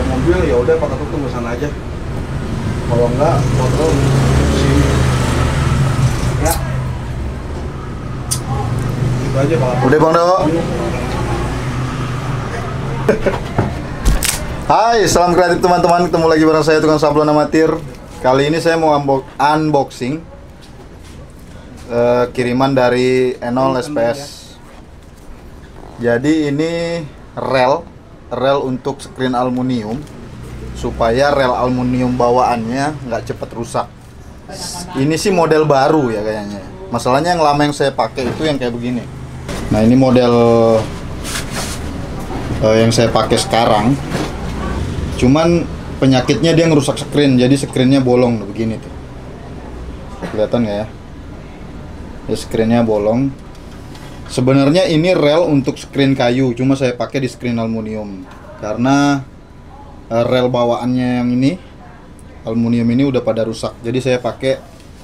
mobil ya udah pakai tuh tunggu sana aja. Kalau enggak kontrol sini. Ya. Itu aja Pak. Udah Bang Do. Hai, salam kreatif teman-teman. Ketemu lagi bareng saya tukang sablon amatir. Kali ini saya mau unboxing kiriman dari Enol SPS. Jadi ini rel untuk screen aluminium, supaya rel aluminium bawaannya nggak cepet rusak. Ini sih model baru ya kayaknya. Masalahnya yang lama yang saya pakai itu yang kayak begini. Nah ini model yang saya pakai sekarang. Cuman penyakitnya dia ngerusak screen, jadi screennya bolong begini tuh. Kelihatan nggak ya? Ya screennya bolong. Sebenarnya ini rel untuk screen kayu, cuma saya pakai di screen aluminium karena rel bawaannya yang ini aluminium ini udah pada rusak. Jadi saya pakai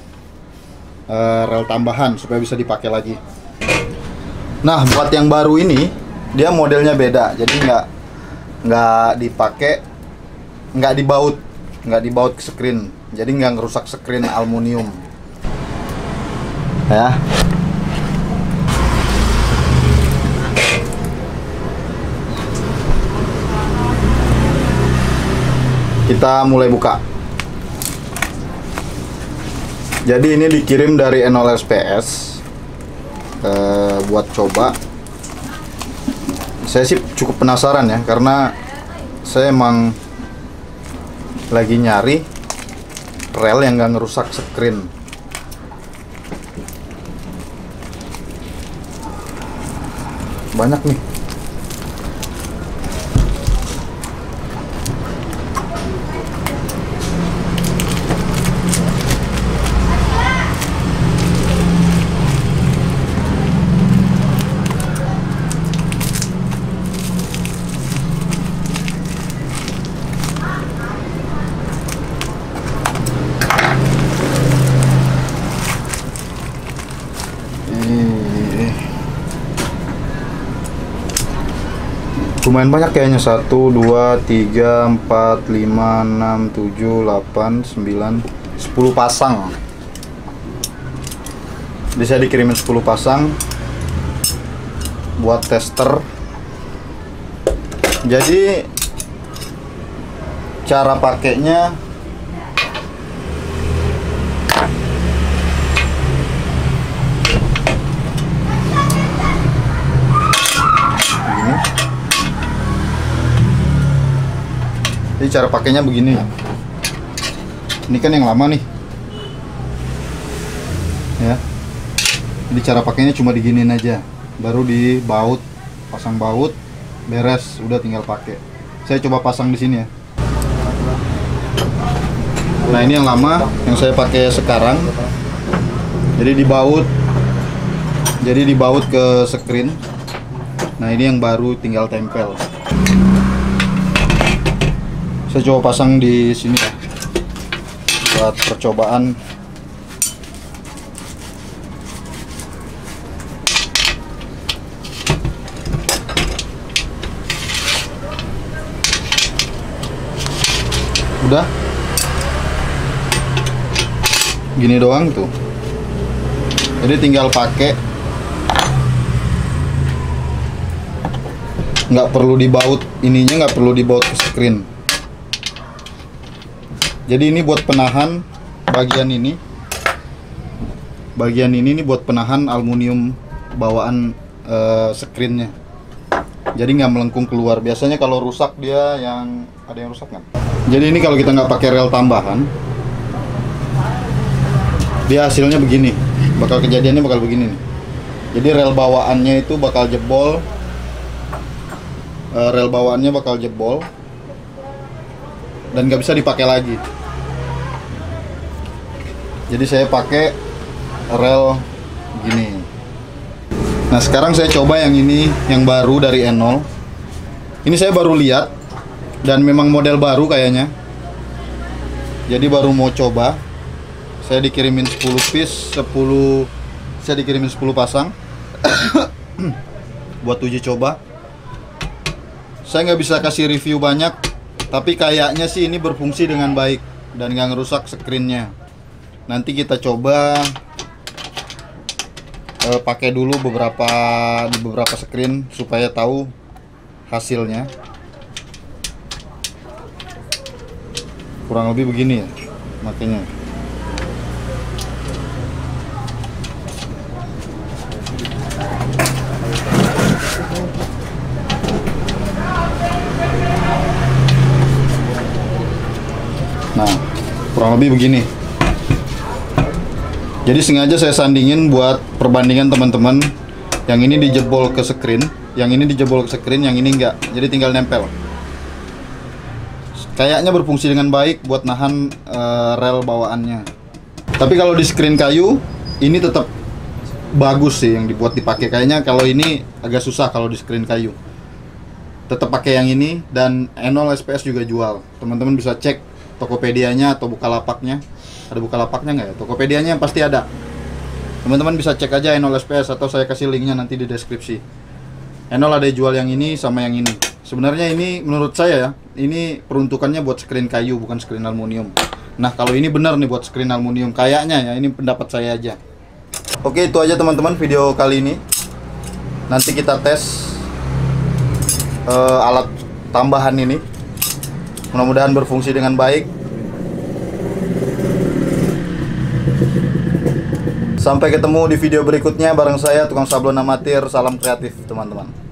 rel tambahan supaya bisa dipakai lagi. Nah, buat yang baru ini dia modelnya beda, jadi nggak dipakai, nggak dibaut ke screen, jadi nggak ngerusak screen aluminium ya. Kita mulai buka. Jadi ini dikirim dari Enol SPS buat coba. Saya sih cukup penasaran ya, karena saya emang lagi nyari rel yang gak ngerusak screen. Banyak nih. Lumayan banyak kayaknya. 1, 2, 3, 4, 5, 6, 7, 8, 9, 10 pasang. Bisa dikirimin 10 pasang buat tester. Jadi cara pakainya jadi cara pakainya begini. Ini kan yang lama nih ya. Jadi cara pakainya cuma diginiin aja, baru dibaut, pasang baut, beres, udah tinggal pakai. Saya coba pasang di sini ya. Nah ini yang lama yang saya pakai sekarang. Jadi dibaut ke screen. Nah ini yang baru tinggal tempel. Saya coba pasang di sini ya, buat percobaan. Udah gini doang tuh. Jadi tinggal pakai, nggak perlu dibaut ininya, nggak perlu dibaut ke screen. Jadi ini buat penahan bagian ini. Bagian ini nih buat penahan aluminium bawaan screennya. Jadi nggak melengkung keluar. Biasanya kalau rusak dia yang ada yang rusak kan. Jadi ini kalau kita nggak pakai rel tambahan, dia hasilnya begini. Kejadiannya bakal begini nih. Jadi rel bawaannya itu bakal jebol. Rel bawaannya bakal jebol dan nggak bisa dipakai lagi. Jadi saya pakai rel gini. Nah sekarang saya coba yang ini, yang baru dari Enol. Ini saya baru lihat dan memang model baru kayaknya. Jadi baru mau coba. Saya dikirimin 10 piece, 10 saya dikirimin 10 pasang buat uji coba. Saya nggak bisa kasih review banyak Tapi kayaknya sih ini berfungsi dengan baik dan nggak ngerusak screen-nya. Nanti kita coba pakai dulu di beberapa screen supaya tahu hasilnya. Kurang lebih begini ya makanya. Nah, kurang lebih begini. Jadi sengaja saya sandingin buat perbandingan teman-teman. Yang ini dijebol ke screen, yang ini dijebol ke screen, yang ini enggak. Jadi tinggal nempel. Kayaknya berfungsi dengan baik buat nahan rel bawaannya. Tapi kalau di screen kayu, ini tetap bagus sih yang dibuat dipakai. Kayaknya kalau ini agak susah kalau di screen kayu. Tetap pakai yang ini, dan Enol SPS juga jual. Teman-teman bisa cek Tokopedia-nya atau Bukalapaknya. Ada Bukalapaknya nggak ya? Tokopedia-nya yang pasti ada. Teman-teman bisa cek aja Enol SPS, atau saya kasih linknya nanti di deskripsi. Enol ada jual yang ini sama yang ini. Sebenarnya ini menurut saya ya, ini peruntukannya buat screen kayu, bukan screen aluminium. Nah, kalau ini benar nih buat screen aluminium, kayaknya ya, ini pendapat saya aja. Oke, itu aja teman-teman video kali ini. Nanti kita tes alat tambahan ini. Mudah-mudahan berfungsi dengan baik. Sampai ketemu di video berikutnya bareng saya, Tukang Sablon Amatir. Salam kreatif teman-teman.